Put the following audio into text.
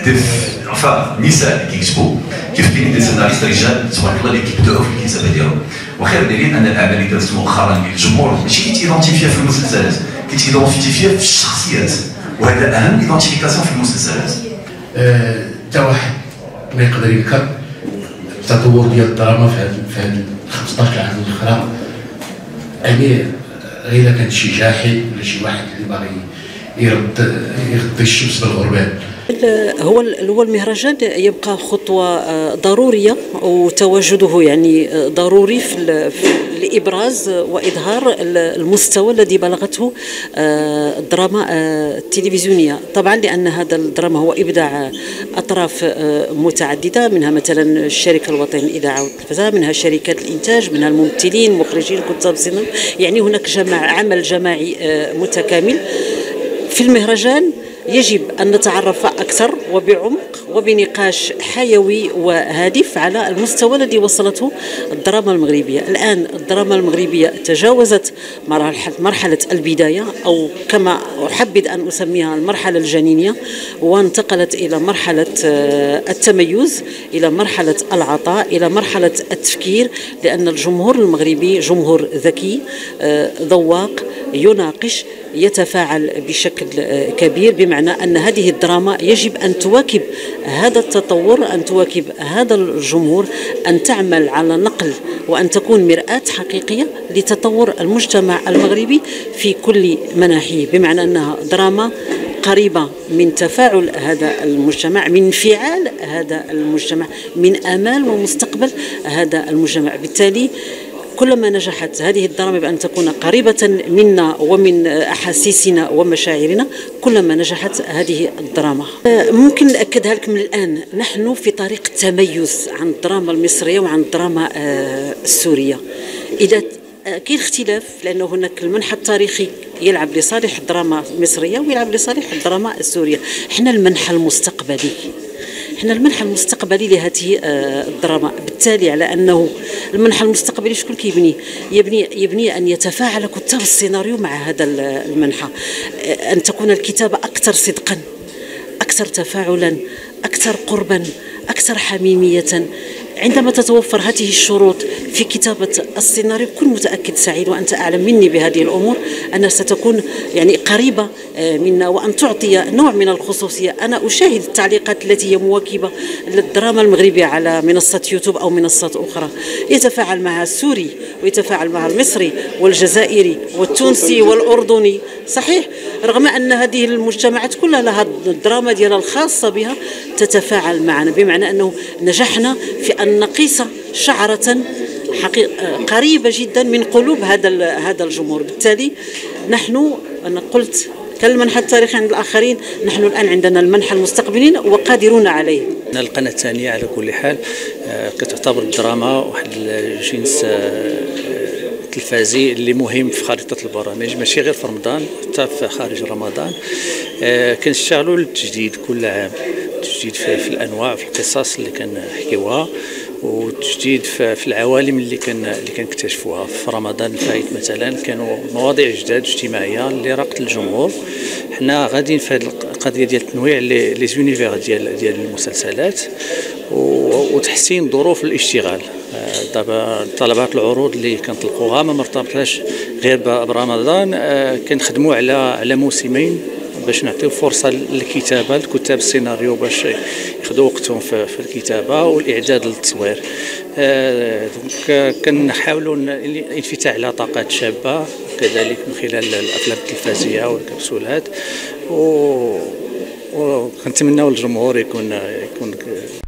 enfin النساء اللي كيكتبوا كيف دي سيناريست رجال تبارك الله اللي كيبدعوا في الكتابه ديالهم. وخير دليل ان الاعمال اللي درت مؤخرا للجمهور ماشي كيتيدونتيفيا في المسلسلات، كيتيدونتيفيا في الشخصيات، وهذا اهم ايدونتيفيكاسيون في المسلسلات. حتى واحد ما يقدر ينكر التطور ديال الدراما في هذه 15 عام الاخرى. يعني غير كان شي جاحد ولا شي واحد اللي باغي يغطي الشمس بالغربال. هو المهرجان يبقى خطوة ضرورية، وتواجده يعني ضروري في لإبراز وإظهار المستوى الذي بلغته الدراما التلفزيونية. طبعا لأن هذا الدراما هو إبداع أطراف متعددة، منها مثلا الشركة الوطنية للإذاعة والتلفزيون، منها شركات الإنتاج، منها الممثلين، مخرجين، كتاب السينما. يعني هناك عمل جماعي متكامل. في المهرجان يجب أن نتعرف أكثر وبعمق وبنقاش حيوي وهادف على المستوى الذي وصلته الدراما المغربية. الآن الدراما المغربية تجاوزت مرحلة البداية، أو كما أحبذ أن أسميها المرحلة الجنينية، وانتقلت إلى مرحلة التميز، إلى مرحلة العطاء، إلى مرحلة التفكير، لأن الجمهور المغربي جمهور ذكي ذواق، يناقش، يتفاعل بشكل كبير، بمعنى أن هذه الدراما يجب أن تواكب هذا التطور، أن تواكب هذا الجمهور، أن تعمل على نقل وأن تكون مرآة حقيقية لتطور المجتمع المغربي في كل مناحيه، بمعنى أنها دراما قريبة من تفاعل هذا المجتمع، من انفعال هذا المجتمع، من آمال ومستقبل هذا المجتمع. بالتالي كلما نجحت هذه الدراما بأن تكون قريبة منا ومن أحاسيسنا ومشاعرنا، كلما نجحت هذه الدراما. ممكن نأكدها لكم من الآن، نحن في طريق التميز عن الدراما المصرية وعن الدراما السورية. إذا كاين اختلاف، لأن هناك المنحى التاريخي يلعب لصالح الدراما المصرية ويلعب لصالح الدراما السورية. احنا المنحى المستقبلي، احنا المنحى المستقبلي لهذه الدراما. بالتالي على انه المنحى المستقبلي شكون كيبني؟ يبني ان يتفاعل كتاب السيناريو مع هذا المنحى، ان تكون الكتابه اكثر صدقا، اكثر تفاعلا، اكثر قربا، اكثر حميميه. عندما تتوفر هذه الشروط في كتابة السيناريو، كن متأكد سعيد وأنت أعلم مني بهذه الأمور أنها ستكون يعني قريبة منا، وأن تعطي نوع من الخصوصية. أنا أشاهد التعليقات التي هي مواكبة للدراما المغربية على منصة يوتيوب أو منصات أخرى، يتفاعل معها السوري ويتفاعل معها المصري والجزائري والتونسي والأردني. صحيح، رغم أن هذه المجتمعات كلها لها الدراما ديالها الخاصة بها تتفاعل معنا، بمعنى أنه نجحنا في أن نقيس شعرة قريبة جدا من قلوب هذا الجمهور. بالتالي نحن، أنا قلت كالمنحى التاريخي عند الآخرين، نحن الآن عندنا المنحى المستقبلين وقادرون عليه. القناة الثانية على كل حال كتعتبر الدراما واحد الجنس التلفازي اللي مهم في خريطة البرامج، ماشي غير في رمضان، حتى في خارج رمضان. كنشتغلوا للتجديد كل عام، تجديد في الانواع، في القصص اللي كنحكيوها، وتجديد في العوالم اللي كنكتشفوها. في رمضان الفايت مثلا كانوا مواضيع جداد اجتماعيه اللي راقت الجمهور. حنا غاديين في هذه القضيه ديال التنويع لي زونيفير ديال المسلسلات وتحسين ظروف الاشتغال. دابا طلبات العروض اللي كنطلقوها ما مرتبطاش غير برمضان، كنخدموا على موسمين باش نعطيو فرصه للكتابه لكتاب السيناريو باش ياخذوا وقتهم في الكتابه والاعداد للتصوير. كنحاولوا الانفتاح على طاقات شابه كذلك من خلال الافلام التلفزيونيه والكبسولات، وكنتمناو الجمهور يكون